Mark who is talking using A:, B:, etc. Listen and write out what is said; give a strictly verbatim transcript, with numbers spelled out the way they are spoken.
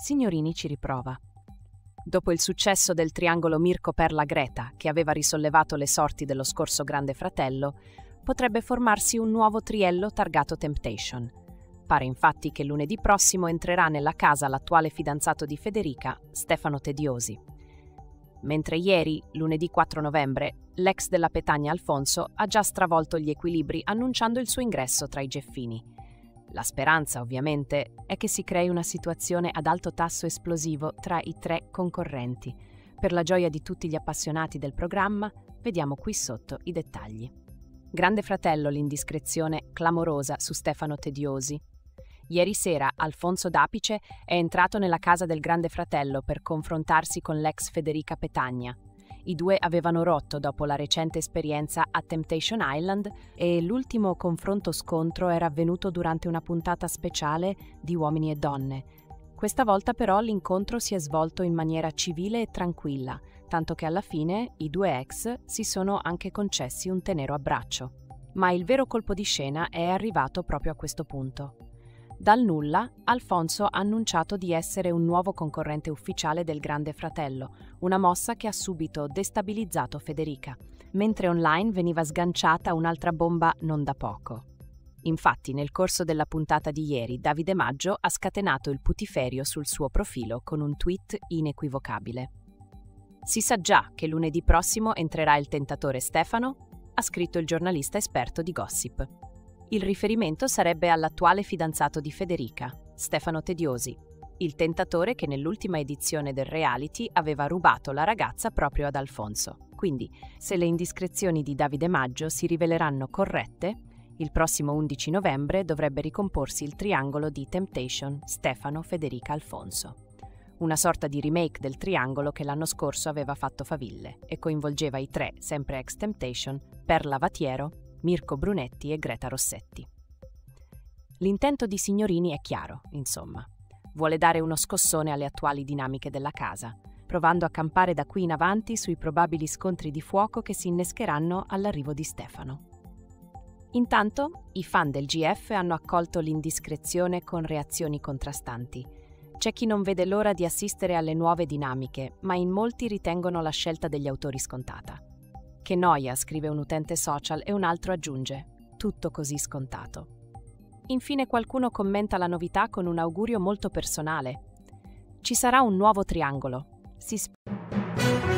A: Signorini ci riprova. Dopo il successo del triangolo Mirko-Perla-Greta, che aveva risollevato le sorti dello scorso Grande Fratello, potrebbe formarsi un nuovo triello targato Temptation. Pare infatti che lunedì prossimo entrerà nella casa l'attuale fidanzato di Federica, Stefano Tediosi. Mentre ieri, lunedì quattro novembre, l'ex della Petagna Alfonso ha già stravolto gli equilibri annunciando il suo ingresso tra i Geffini. La speranza, ovviamente, è che si crei una situazione ad alto tasso esplosivo tra i tre concorrenti. Per la gioia di tutti gli appassionati del programma, vediamo qui sotto i dettagli. Grande Fratello, l'indiscrezione clamorosa su Stefano Tediosi. Ieri sera Alfonso Dapice è entrato nella casa del Grande Fratello per confrontarsi con l'ex Federica Petagna. I due avevano rotto dopo la recente esperienza a Temptation Island e l'ultimo confronto-scontro era avvenuto durante una puntata speciale di Uomini e Donne. Questa volta però l'incontro si è svolto in maniera civile e tranquilla, tanto che alla fine i due ex si sono anche concessi un tenero abbraccio. Ma il vero colpo di scena è arrivato proprio a questo punto. Dal nulla, Alfonso ha annunciato di essere un nuovo concorrente ufficiale del Grande Fratello, una mossa che ha subito destabilizzato Federica, mentre online veniva sganciata un'altra bomba non da poco. Infatti, nel corso della puntata di ieri, Davide Maggio ha scatenato il putiferio sul suo profilo con un tweet inequivocabile. Si sa già che lunedì prossimo entrerà il tentatore Stefano, ha scritto il giornalista esperto di Gossip. Il riferimento sarebbe all'attuale fidanzato di Federica, Stefano Tediosi, il tentatore che nell'ultima edizione del reality aveva rubato la ragazza proprio ad Alfonso. Quindi, se le indiscrezioni di Davide Maggio si riveleranno corrette, il prossimo undici novembre dovrebbe ricomporsi il triangolo di Temptation Stefano-Federica-Alfonso. Una sorta di remake del triangolo che l'anno scorso aveva fatto faville e coinvolgeva i tre, sempre ex Temptation, Perla Vatiero, Mirko Brunetti e Greta Rossetti. L'intento di Signorini è chiaro, insomma. Vuole dare uno scossone alle attuali dinamiche della casa, provando a campare da qui in avanti sui probabili scontri di fuoco che si innescheranno all'arrivo di Stefano. Intanto, i fan del G F hanno accolto l'indiscrezione con reazioni contrastanti. C'è chi non vede l'ora di assistere alle nuove dinamiche, ma in molti ritengono la scelta degli autori scontata. Che noia, scrive un utente social e un altro aggiunge, tutto così scontato. Infine qualcuno commenta la novità con un augurio molto personale. Ci sarà un nuovo triangolo. Si sp-